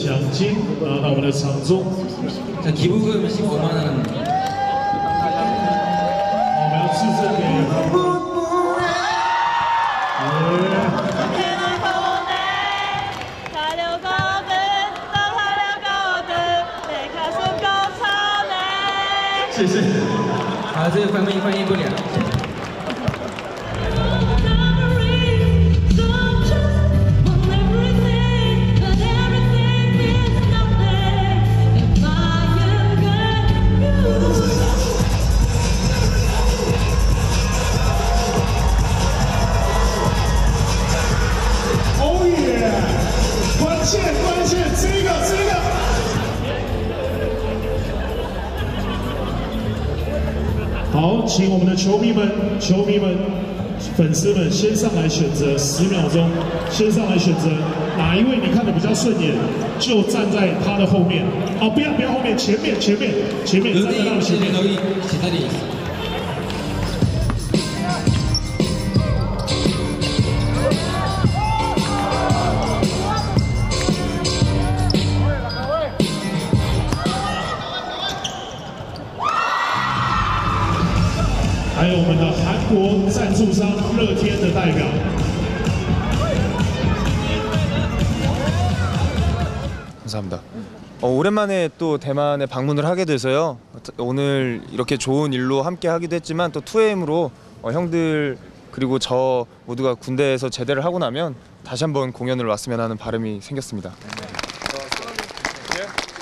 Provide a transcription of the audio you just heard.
奖金拿到我们的场中。 자, 기부금 15만 원. 我们要致赠给他们。 谢谢。啊，这个翻译不了。 哦耶！关键，这个。 好，请我们的球迷们、粉丝们先上来选择10秒钟，先上来选择哪一位你看的比较顺眼，就站在他的后面。哦，不要后面，前面，站在他的前面。 还有我们的韩国赞助商乐天的代表。 감사합니다. 오랜만에 또 대만에 방문을 하게 돼서요. 오늘 이렇게 좋은 일로 함께 하기도 했지만 또 2AM으로 형들 그리고 저 모두가 군대에서 제대를 하고 나면 다시 한번 공연을 왔으면 하는 바람이 생겼습니다.